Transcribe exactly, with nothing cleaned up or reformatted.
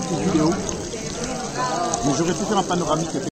petite vidéo. Mais j'aurais pu faire un panoramique.